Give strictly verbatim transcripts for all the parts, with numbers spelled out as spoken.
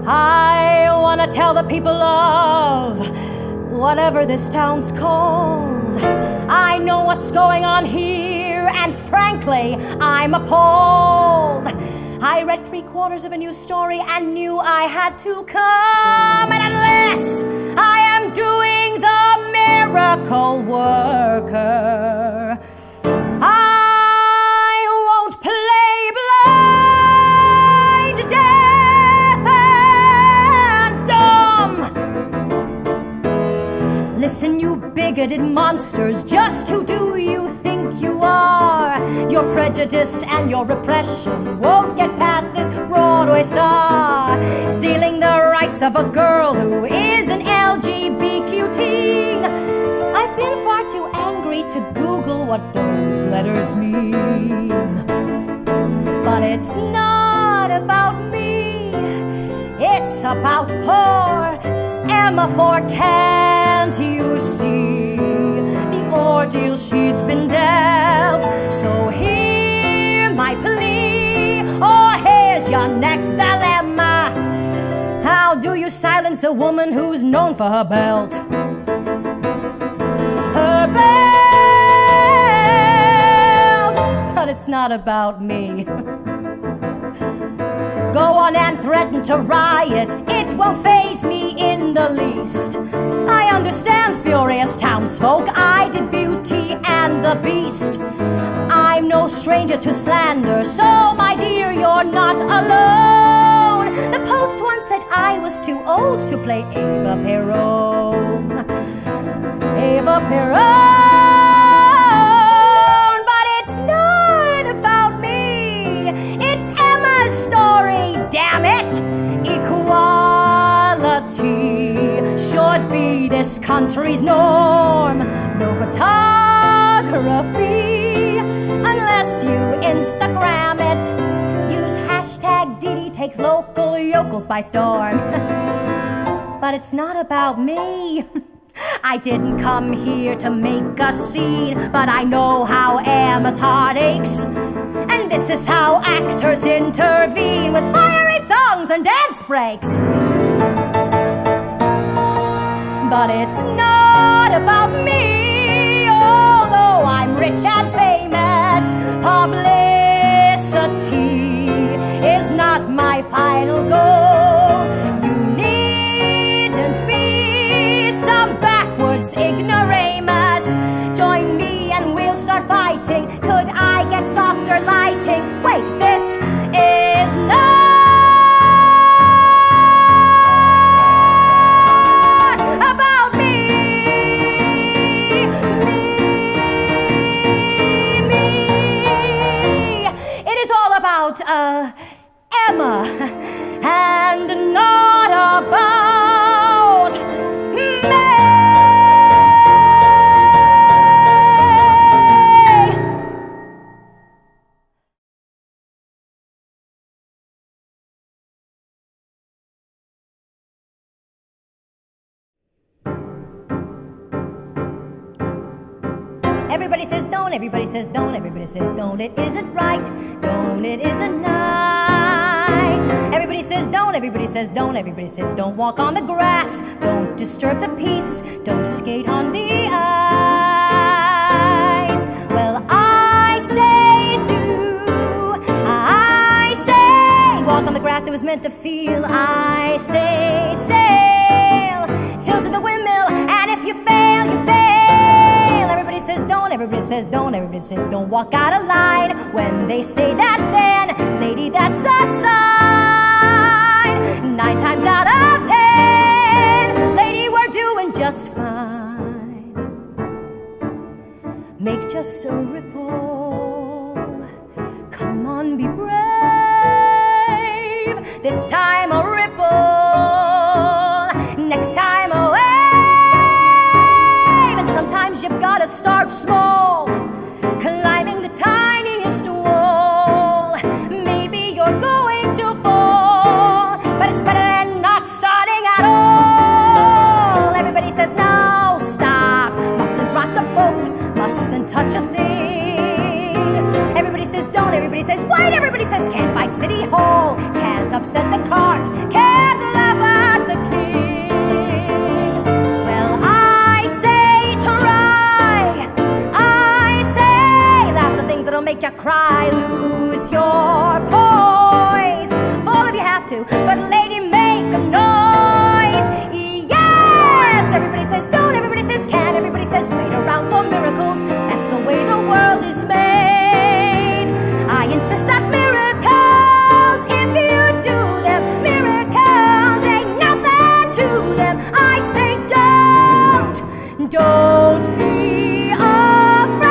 I wanna tell the people of whatever this town's called. I know what's going on here, and frankly, I'm appalled. I read three quarters of a news story and knew I had to come. And unless I am doing the miracle worker, I won't play blind, deaf, and dumb. Listen, you bigoted monsters, just who do you think you are? Your prejudice and your repression won't get past this Broadway star, stealing the rights of a girl who is an L G B T teen. I've been far too angry to Google what those letters mean. But it's not about me, it's about poor Emma, for can't you see the ordeal she's been dealt? So hear my plea, or here's your next dilemma. How do you silence a woman who's known for her belt? Her belt! But it's not about me. Go on and threaten to riot, it won't faze me in the least. I understand, furious townsfolk, I did Beauty and the Beast. I'm no stranger to slander, so my dear, you're not alone. The Post once said I was too old to play Eva Perón. Eva Perón, but it's not about me, it's Emma's story, damn it. Equality should be this country's norm. No photography unless you Instagram it. Use hashtag Diddy takes local yokels by storm. But it's not about me. I didn't come here to make a scene, but I know how Emma's heart aches. And this is how actors intervene with fiery songs and dance breaks. But it's not about me, although I'm rich and famous. Publicity is not my final goal. You needn't be some backwards ignoramus. Join me and we'll start fighting. Could I get softer lighting? Wait, this is not about me. Me, me. It is all about, uh, Emma, and not about me. Everybody says don't, everybody says don't, everybody says don't, it isn't right, don't, it isn't nice. Everybody says don't, everybody says don't, everybody says don't walk on the grass, don't disturb the peace, don't skate on the ice. Well, I say do, I say walk on the grass, it was meant to feel. I say sail, till to the windmill, and if you fail, you fail. Everybody says don't, everybody says don't, everybody says don't walk out of line. When they say that, then, lady, that's a sign. Nine times out of ten, lady, we're doing just fine. Make just a ripple, come on, be brave. This time a ripple, next time a wave. And sometimes you've got to start small, climbing the tiniest wall. Maybe you're going to fall, but it's better than not starting at all. Everybody says no, stop, mustn't rock the boat, mustn't touch a thing. Everybody says don't, everybody says wait, everybody says can't fight City Hall, can't upset the cart, can't laugh at the king. Well, I say try, I say laugh at the things that'll make you cry, lose your poise, fall if you have to, but lady, make a noise. Yes, everybody says don't, everybody says can, everybody says wait around for miracles. That's the way the world is made. I insist that miracles, if you do them, miracles ain't nothing to them. I say don't, don't be afraid.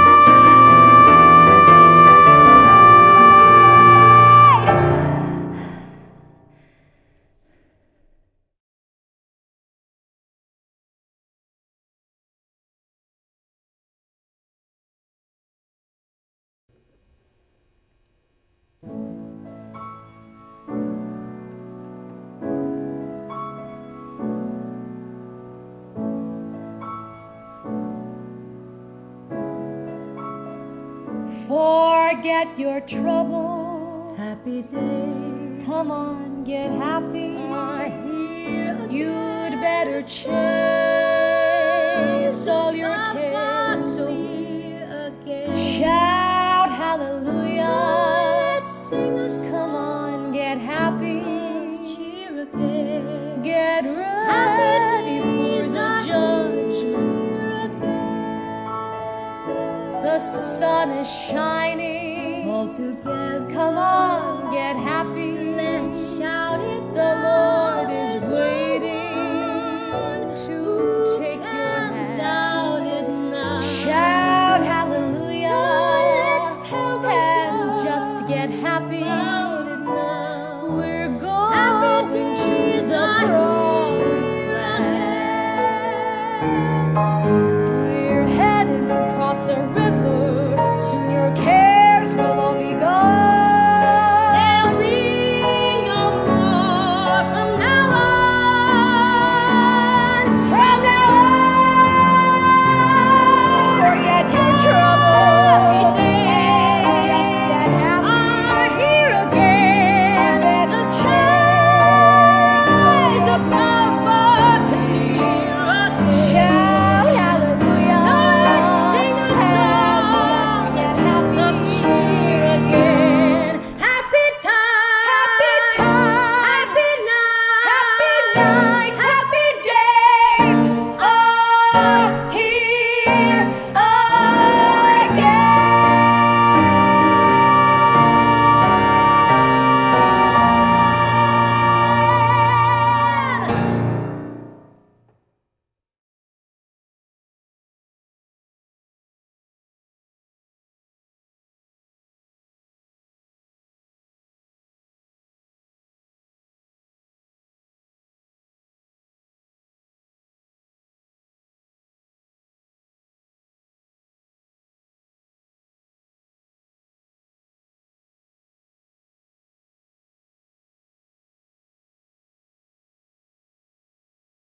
Forget your trouble, happy day. Come on, get happy. Are here again. You'd better chase all your cares away again. Shout hallelujah. So let's sing a song. Come on, get happy. Cheer again. Get ready for the judgment. The sun is shining all together. Come on, get happy. Let's shout it. The Lord is waiting.